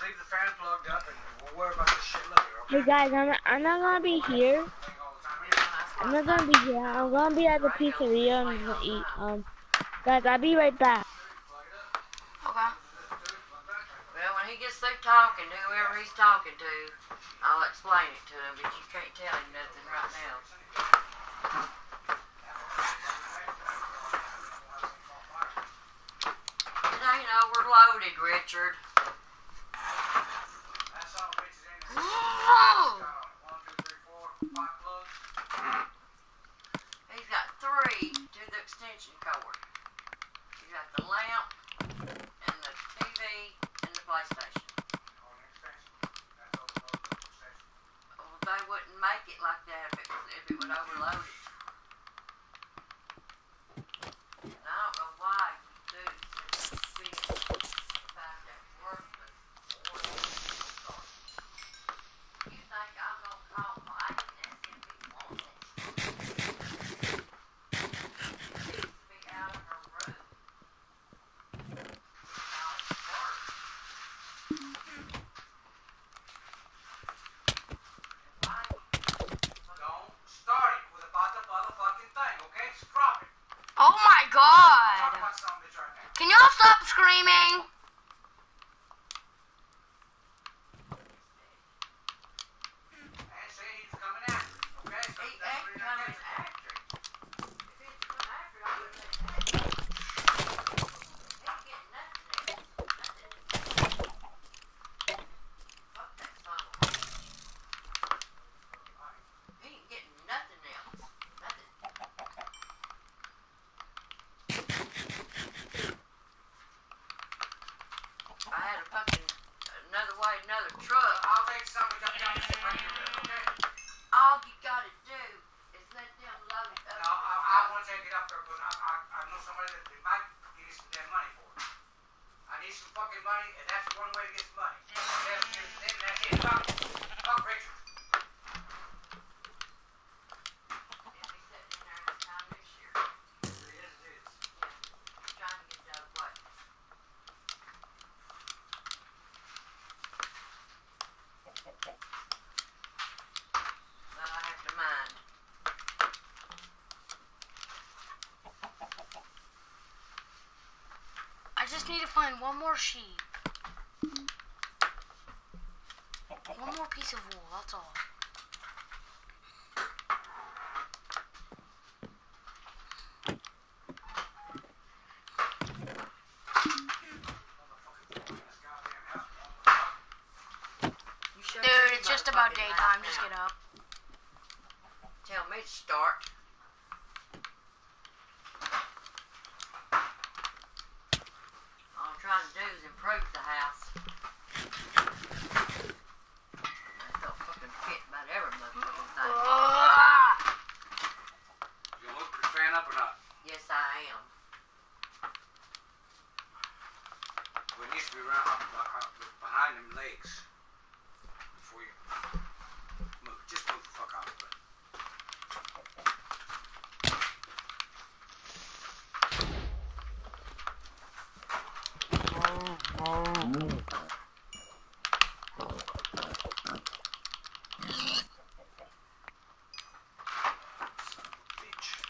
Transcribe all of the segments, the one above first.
leave the fan plugged up and we'll worry about this shit later, okay? Hey guys, I'm not gonna be here. I'm not gonna be here. I'm gonna be at the pizzeria. I'm gonna eat. Guys, I'll be right back. Okay. Well, when he gets through talking to whoever he's talking to, I'll explain it to him, but you can't tell him nothing right now. It ain't overloaded, Richard. He's got 3 to the extension cord. He's got the lamp, and the TV, and the PlayStation. Well, they wouldn't make it like that if it would overload it. And I don't know why you do. You think I'm gonna call Mike and ask him if he wants it? She needs to be out of her room. Don't start it with about the motherfucking thing, okay? Just drop it. Oh my Talk god. about something that's right now. Can y'all stop screaming? And say he's coming after it, okay? So He that's ain't what coming you're after it. If he's coming after it, I wouldn't let him have it. He ain't getting nothing else. Nothing. Fuck that son of a bitch. He ain't getting nothing else. Nothing. I had a fucking another truck. I'll take something up down this right here, okay? All you gotta do is let them load it up. No, I want to take it up there, but I know somebody that they might give you some damn money for it. I need some fucking money, and that's one way to get some money. Then that's it. Fuck Richard. He'll be sitting in there this time next year. It is. Trying to get it out of the way. But I have to mind. I just need to find one more sheep. One more piece of wool, that's all. You shut Dude, your it's just about motherfucking daytime, mouth just now. get up. Tell me to start. All I'm trying to do is improve the house. That don't fucking fit about every motherfucking thing. You look your fan up or not? Yes, I am. We need to be around behind them legs before you move. Just move the fuck out of it. Bitch.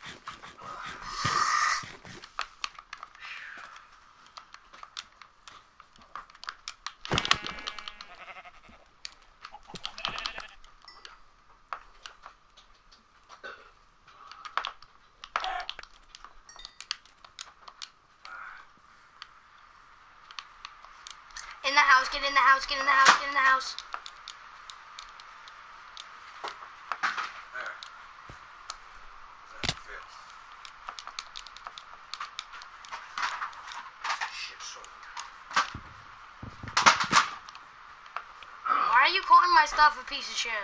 In the house, get in the house, get in the house, get in the house. There. That fits. Shit, so. Why are you calling my stuff a piece of shit?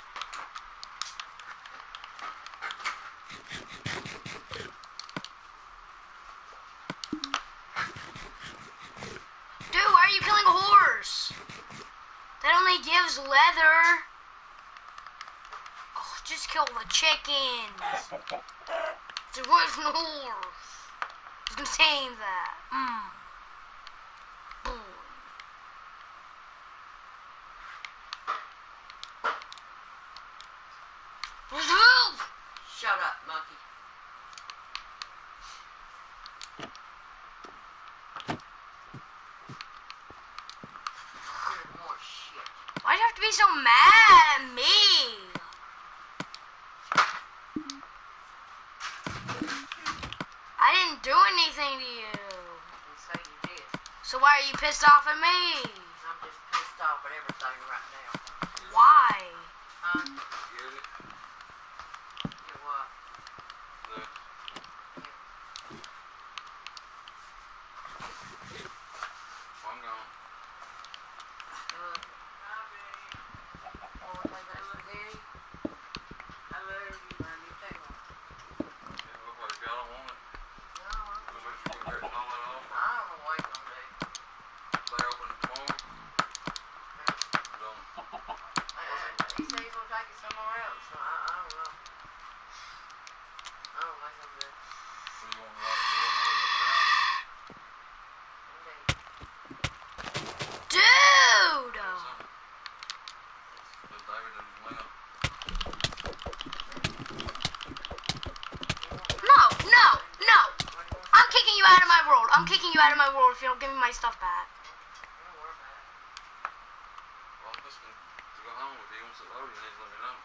Dude, why are you killing a horse? That only gives leather. Oh, just kill the chickens. It's a roasting horse. I was gonna say that. Boom. Why'd you have to be so mad at me? I didn't do anything to you. You say you did. So why are you pissed off at me? I'm just pissed off at everything right now. Why? Huh? Get it? You what? Look. I'm gone. Look. Hi, babe. Oh, I think that's spaghetti. I love you, honey. Take one. Yeah, look like y'all don't want it. No, We'll make sure we get all that off. I don't know what you're gonna do. They open it tomorrow. Done. He said he's gonna take it somewhere else, so I don't know. I don't think I'm good. So you want to lock the door and leave it down? Indeed. Dude! Or something? But David and Lena. No, no, no! I'm kicking you out of my world. I'm kicking you out of my world if you don't give me my stuff back. Don't worry about it. Well, I'm just going to go home. If he wants it loaded, he needs to let me know.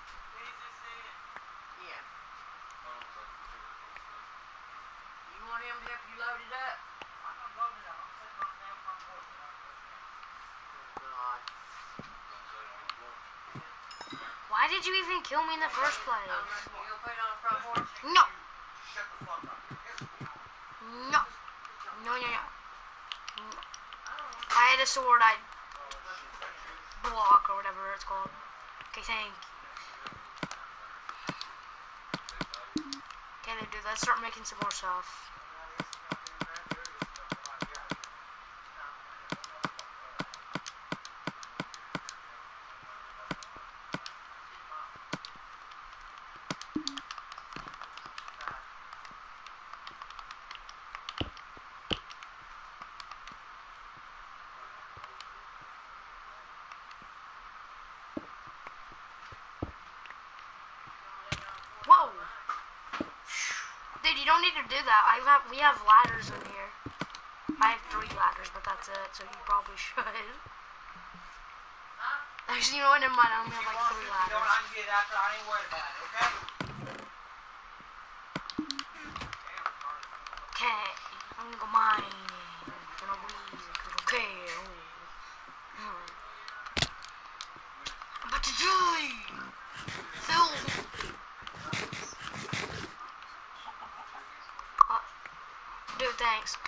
Yeah. I don't think You want him to help you load it up? I'm not loading it up. I'm sitting on the damn front porch. Oh, God. I'll say it on the floor. Why did you even kill me in the first place? You gonna put it on the front porch? No, Shut the fuck up. Yes, we are. no, no, no, no. I don't want I had a sword I block or whatever it's called. Okay, thank you. Okay, then, dude, let's start making some more stuff. Whoa! Dude, you don't need to do that. We have ladders in here. I have 3 ladders, but that's it, so you probably should. Actually, you know what? Never mind. I only have like 3 You know ladders. what I can get after. I ain't worried about it, okay? Okay, I'm gonna go mining for no reason. Okay. I'm about to die. Phil. Dude, thanks.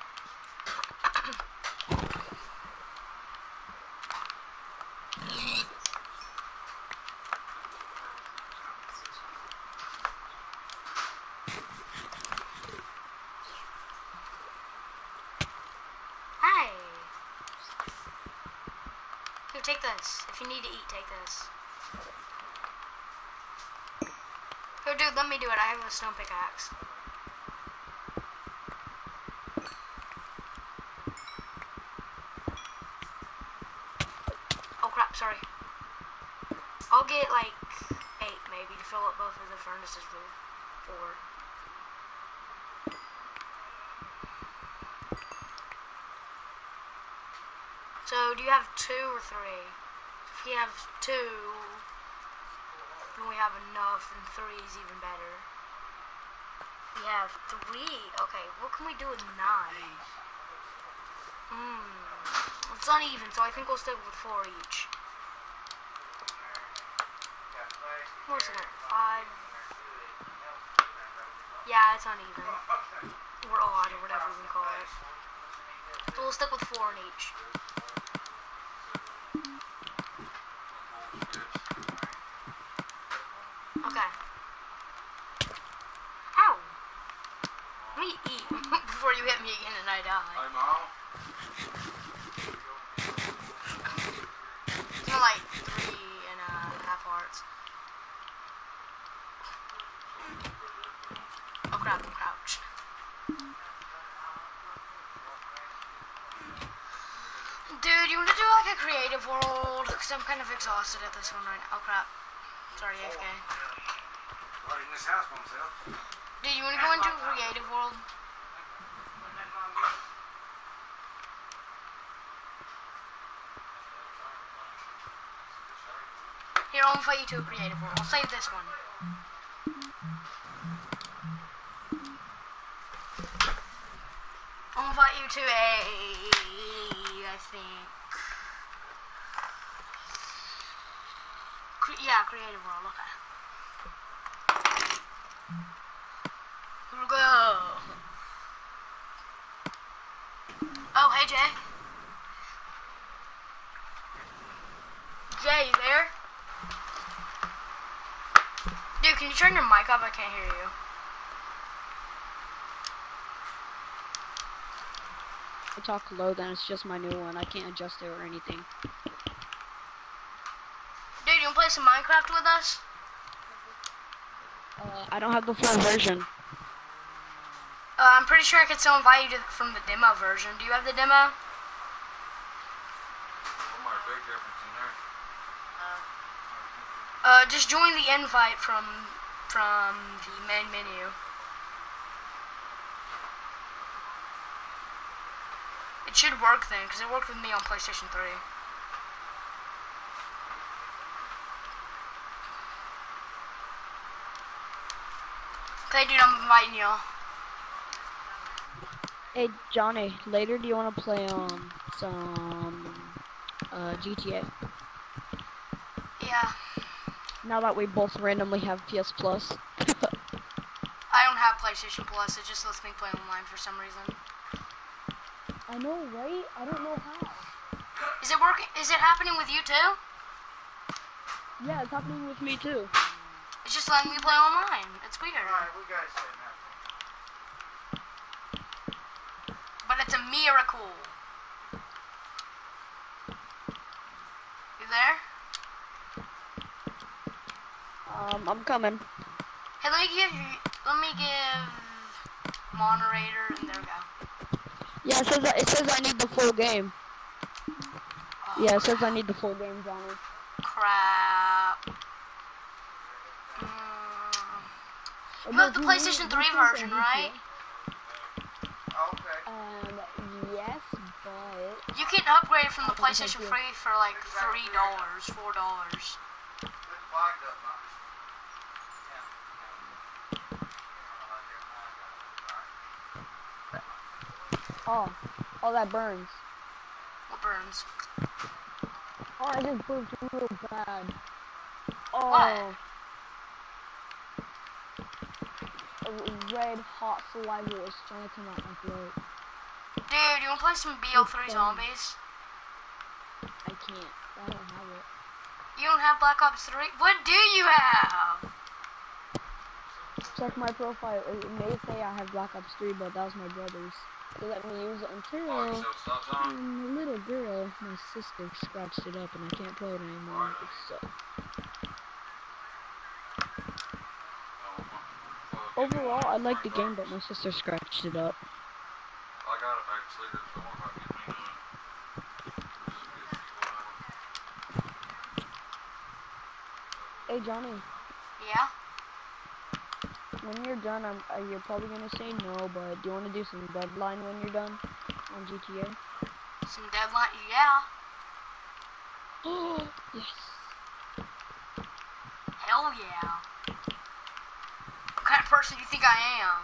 Hey. Here, take this. If you need to eat, take this. Here, dude, let me do it. I have a stone pickaxe. Oh crap, sorry. I'll get like 8 maybe to fill up both of the furnaces for 4. So, do you have 2 or 3? If you have 2, then we have enough, and 3 is even better. We have 3. Okay, what can we do with 9? It's uneven, so I think we'll stick with 4 each. More than 5. Yeah, it's uneven. Or odd, or whatever we call it. So we'll stick with 4 in each. Okay. Ow! Let me eat before you hit me again and I die. Hey, Mom. It's more like 3.5 hearts. Oh crap, I'm crouched. Dude, you want to do like a creative world? Because I'm kind of exhausted at this one right now. Oh crap. Sorry, AFK. Well, in this house by myself. Dude, you want to go into a creative world? Here, I'll invite you to a creative world. I'll save this one. I'll invite you to I think. Yeah, creative world, okay. Here we go. Oh, hey, Jay. Jay, you there? Dude, can you turn your mic up? I can't hear you. I talk low, then it's just my new one. I can't adjust it or anything. Dude, you wanna play some Minecraft with us? I don't have the full version. I'm pretty sure I could still invite you from the demo version. Do you have the demo? What might big difference in there? Just join the invite from the main menu. It should work then, because it worked with me on PlayStation 3. Okay, dude, I'm inviting y'all. Hey, Johnny, later do you want to play some GTA? Yeah. Now that we both randomly have PS Plus. I don't have PlayStation Plus, it just lets me play online for some reason. I know, right? I don't know how. Is it working? Is it happening with you too? Yeah, it's happening with me too. It's just letting me play online. It's weird. Alright, we gotta say now. But it's a miracle. You there? I'm coming. Hey, let me give moderator, and there we go. Yeah, it says I need the full game. Oh, Yeah, it says I need the full game, Johnny. crap. You have the PlayStation 3 version, right? Okay. Yes, but You can upgrade from the PlayStation 3 for like $3, $4. Put the box up, man. oh, that burns. What burns? Oh, I just burped real bad. Oh. What? A red hot saliva was trying to come out my throat. Dude, you wanna play some BO3 Zombies? I can't. I don't have it. You don't have Black Ops 3? What do you have? Check my profile. It may say I have Black Ops 3, but that was my brother's. They let me use it until Oh, so stop sign? the little girl, my sister, scratched it up and I can't play it anymore. So overall, I like the game, but my sister scratched it up. I got it back later, so don't worry about getting me Hey Johnny, Yeah? when you're done, you're probably gonna say no, but do you want to do some deadline when you're done on GTA? Some deadline? Yeah. Oh yes. Hell yeah. What kind of person do you think I am?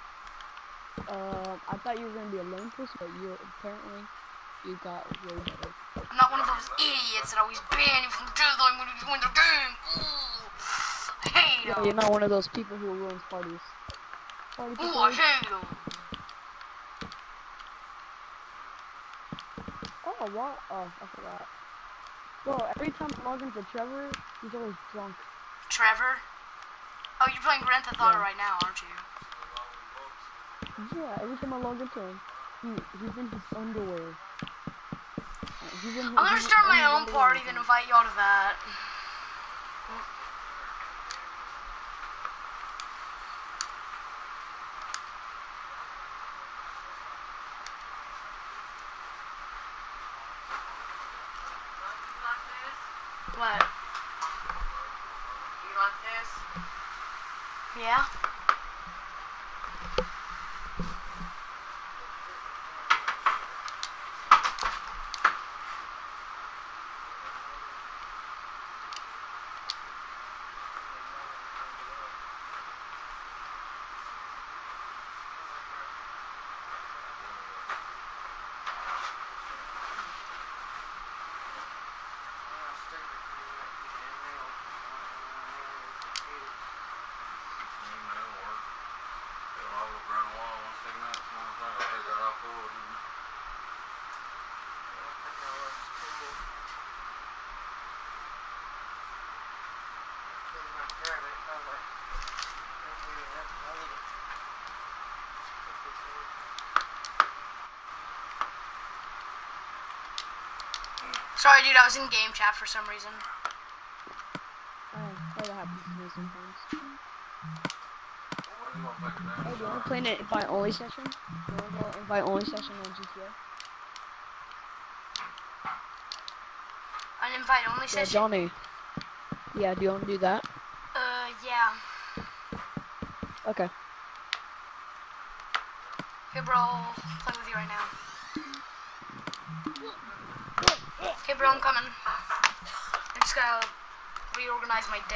I thought you were gonna be a lame person, but you apparently you got way better. I'm not one of those idiots that always ban you from deadline when you win the game. Ooh. I hate Yeah, them. you're not one of those people who ruins parties. Party Ooh, I party. hate them. Oh, what? Oh, I forgot. Well, every time I log into Trevor, he's always drunk. Trevor? Oh, you're playing Grand Theft Auto Yeah. right now, aren't you? Yeah, every time I log into him, he's in his underwear. I'm gonna start my own party, then invite y'all to that. What? You like this? Yeah? Sorry, dude, I was in game chat for some reason. That happens to me sometimes. What do you want to play Hey, today? do you want to play an invite only session? Do you want to go invite only session on GTA? An invite only Yeah, session? Johnny. Yeah, do you want to do that? Yeah. Okay. Okay, bro, I'll play with you right now. Okay, bro, I'm coming. I just gotta reorganize my day.